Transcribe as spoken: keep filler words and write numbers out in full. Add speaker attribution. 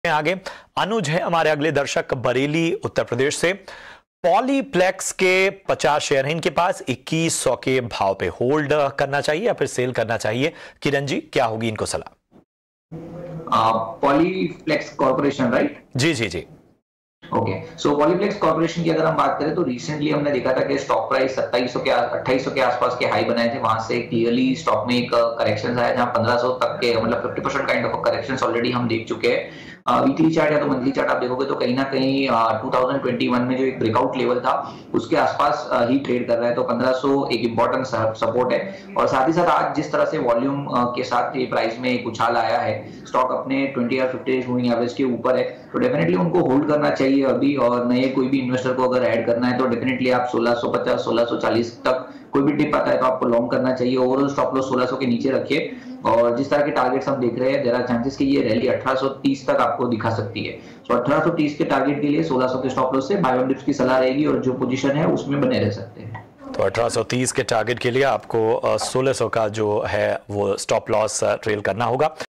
Speaker 1: आगे अनुज है हमारे अगले दर्शक बरेली उत्तर प्रदेश से। पॉलीप्लेक्स के पचास शेयर हैं इनके पास, इक्कीस सौ के भाव पे होल्ड करना चाहिए या फिर सेल करना चाहिए? किरण जी, क्या होगी इनको सलाह?
Speaker 2: Polyplex corporation, right?
Speaker 1: जी जी जी
Speaker 2: ओके, सो पॉलीप्लेक्स कॉर्पोरेशन की अगर हम बात करें तो रिसेंटली हमने देखा था कि स्टॉक प्राइस सत्ताईस सौ के अट्ठाईस सौ के आसपास के हाई बनाए थे। वहां से क्लियरली स्टॉक में एक करेक्शन आया जहां पंद्रह सौ तक के मतलब पचास percent kind of correction already हम देख चुके हैं। वीकली चार्ट या तो मंथली चार्ट आप देखोगे तो कहीं ना कहीं दो हज़ार इक्कीस में जो एक ब्रेकआउट लेवल था उसके आसपास ही ट्रेड कर रहा है, तो पंद्रह सौ एक इंपॉर्टेंट सपोर्ट है। और साथ ही साथ आज जिस तरह से वॉल्यूम के साथ ये प्राइस में एक उछाल आया है, स्टॉक अपने बीस या पचास डेज मूविंग एवरेज के ऊपर है, तो डेफिनेटली उनको होल्ड करना चाहिए अभी। और नए कोई भी इन्वेस्टर को अगर ऐड करना है तो डेफिनेटली आप सोलह सौ पचास सोलह सौ चालीस तक कोई भी डिप आता है तो आपको लॉन्ग करना चाहिए। ओवरऑल स्टॉप लॉस सोलह सौ के नीचे रखिए, और जिस तरह के टारगेट्स हम देख रहे हैं देयर आर चांसेस कि ये रैली अठारह सौ तीस तक आपको दिखा सकती है। सो अठारह सौ तीस के टारगेट के लिए सोलह सौ के स्टॉप लॉस से बाय ऑन डिप्स की सलाह रहेगी, और जो पोजीशन है उसमें बने रह सकते हैं।
Speaker 1: तो अठारह सौ तीस के टारगेट के लिए आपको सोलह सौ का जो है वो स्टॉप लॉस ट्रेल करना होगा।